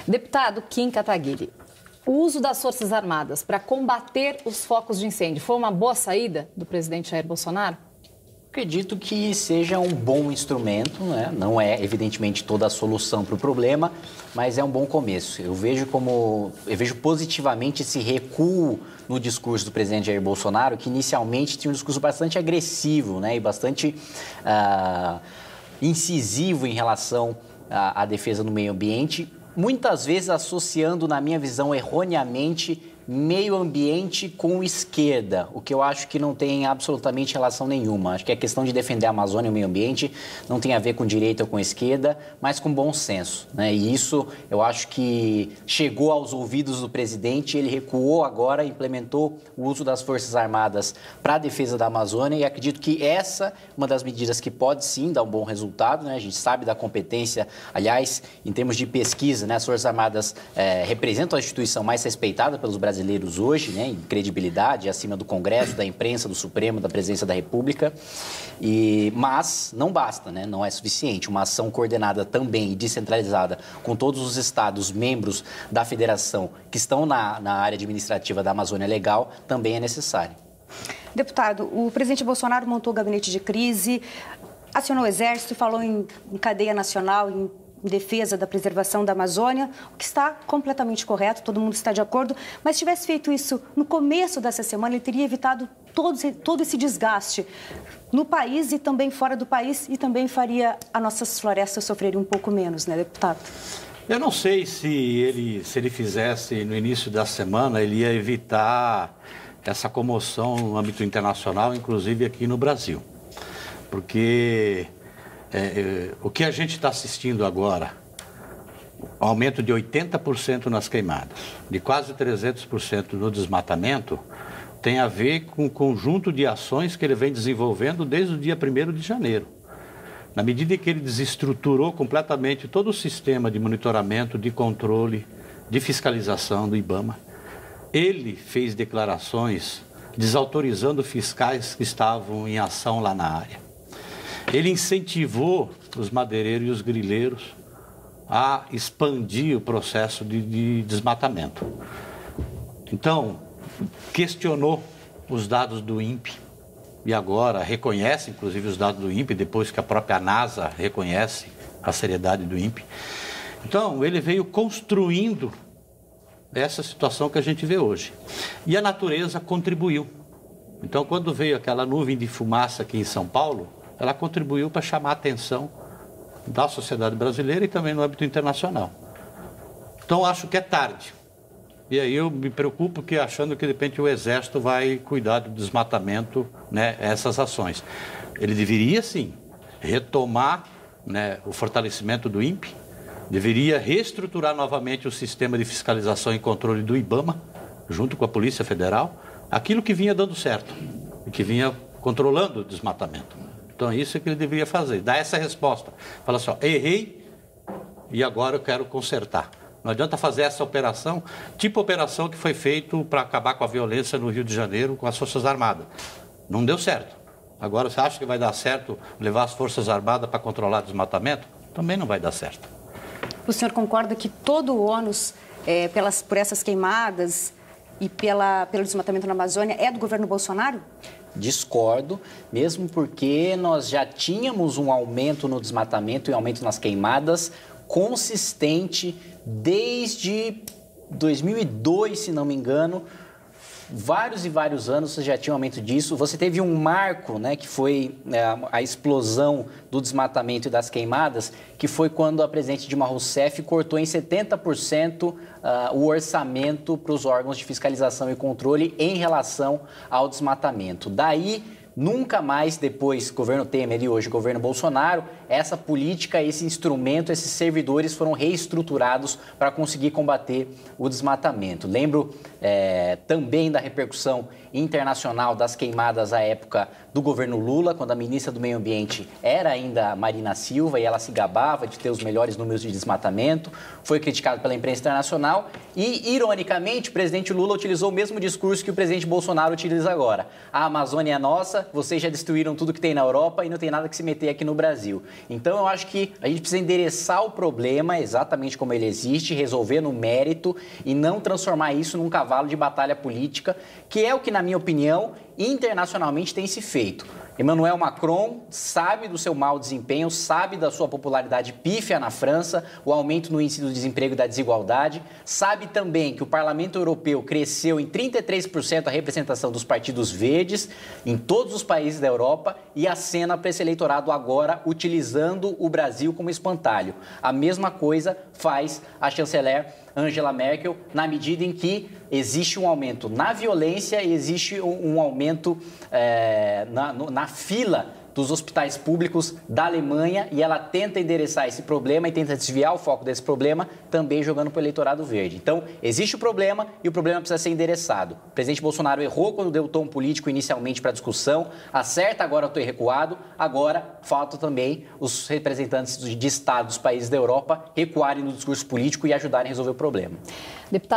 Deputado Kim Kataguiri, o uso das Forças Armadas para combater os focos de incêndio foi uma boa saída do presidente Jair Bolsonaro? Acredito que seja um bom instrumento, né? Não é, evidentemente, toda a solução para o problema, mas é um bom começo. Eu vejo positivamente esse recuo no discurso do presidente Jair Bolsonaro, que inicialmente tinha um discurso bastante agressivo, né? E bastante incisivo em relação à defesa do meio ambiente, muitas vezes associando, na minha visão, erroneamente, meio ambiente com esquerda, o que eu acho que não tem absolutamente relação nenhuma. Acho que a questão de defender a Amazônia e o meio ambiente não tem a ver com direita ou com esquerda, mas com bom senso, né? E isso eu acho que chegou aos ouvidos do presidente, ele recuou agora, implementou o uso das Forças Armadas para a defesa da Amazônia e acredito que essa é uma das medidas que pode sim dar um bom resultado, né? A gente sabe da competência, aliás, em termos de pesquisa, né? As Forças Armadas representam a instituição mais respeitada pelos brasileiros hoje, né, em credibilidade, acima do Congresso, da imprensa, do Supremo, da Presidência da República. Mas não basta, né, não é suficiente. Uma ação coordenada também e descentralizada com todos os estados membros da federação que estão na área administrativa da Amazônia Legal também é necessária. Deputado, o presidente Bolsonaro montou o gabinete de crise, acionou o Exército, falou em cadeia nacional, em defesa da preservação da Amazônia, o que está completamente correto, todo mundo está de acordo, mas se tivesse feito isso no começo dessa semana, ele teria evitado todo esse desgaste no país e também fora do país e também faria as nossas florestas sofrerem um pouco menos, né, deputado? Eu não sei se ele fizesse no início da semana, ele ia evitar essa comoção no âmbito internacional, inclusive aqui no Brasil, porque o que a gente está assistindo agora, aumento de 80% nas queimadas, de quase 300% no desmatamento, tem a ver com o conjunto de ações que ele vem desenvolvendo desde o dia 1º de janeiro. Na medida em que ele desestruturou completamente todo o sistema de monitoramento, de controle, de fiscalização do IBAMA, ele fez declarações desautorizando fiscais que estavam em ação lá na área. Ele incentivou os madeireiros e os grileiros a expandir o processo de desmatamento. Então, questionou os dados do INPE e agora reconhece, inclusive, os dados do INPE, depois que a própria NASA reconhece a seriedade do INPE. Então, ele veio construindo essa situação que a gente vê hoje. E a natureza contribuiu. Então, quando veio aquela nuvem de fumaça aqui em São Paulo, ela contribuiu para chamar a atenção da sociedade brasileira e também no âmbito internacional. Então, acho que é tarde. E aí eu me preocupo achando que, de repente, o Exército vai cuidar do desmatamento, né, essas ações. Ele deveria, sim, retomar, né, o fortalecimento do INPE, deveria reestruturar novamente o sistema de fiscalização e controle do IBAMA, junto com a Polícia Federal, aquilo que vinha dando certo e que vinha controlando o desmatamento. Então, isso é que ele deveria fazer, dar essa resposta. Fala assim, ó, errei e agora eu quero consertar. Não adianta fazer essa operação, tipo a operação que foi feita para acabar com a violência no Rio de Janeiro com as Forças Armadas. Não deu certo. Agora, você acha que vai dar certo levar as Forças Armadas para controlar o desmatamento? Também não vai dar certo. O senhor concorda que todo o ônus por essas queimadas e pelo desmatamento na Amazônia é do governo Bolsonaro? Discordo, mesmo porque nós já tínhamos um aumento no desmatamento e aumento nas queimadas consistente desde 2002, se não me engano. Vários e vários anos você já tinha um aumento disso. Você teve um marco, né, que foi a explosão do desmatamento e das queimadas, que foi quando a presidente Dilma Rousseff cortou em 70% o orçamento para os órgãos de fiscalização e controle em relação ao desmatamento. Daí, nunca mais, depois governo Temer e hoje governo Bolsonaro, essa política, esse instrumento, esses servidores foram reestruturados para conseguir combater o desmatamento. Lembro também da repercussão internacional das queimadas à época do governo Lula, quando a ministra do Meio Ambiente era ainda Marina Silva e ela se gabava de ter os melhores números de desmatamento, foi criticado pela imprensa internacional e, ironicamente, o presidente Lula utilizou o mesmo discurso que o presidente Bolsonaro utiliza agora. A Amazônia é nossa, França, vocês já destruíram tudo que tem na Europa e não tem nada que se meter aqui no Brasil. Então, eu acho que a gente precisa endereçar o problema exatamente como ele existe, resolver no mérito e não transformar isso num cavalo de batalha política, que é o que, na minha opinião, internacionalmente tem se feito. Emmanuel Macron sabe do seu mau desempenho, sabe da sua popularidade pífia na França, o aumento no índice do desemprego e da desigualdade, sabe também que o Parlamento Europeu cresceu em 33% a representação dos partidos verdes em todos os países da Europa e acena para esse eleitorado agora utilizando o Brasil como espantalho. A mesma coisa faz a chanceler Angela Merkel, na medida em que existe um aumento na violência e existe um aumento na fila dos hospitais públicos da Alemanha, e ela tenta endereçar esse problema e tenta desviar o foco desse problema, também jogando para o eleitorado verde. Então, existe o problema e o problema precisa ser endereçado. O presidente Bolsonaro errou quando deu o tom político inicialmente para a discussão, acerta agora ao ter recuado, agora falta também os representantes de Estado dos países da Europa recuarem no discurso político e ajudarem a resolver o problema. Deputado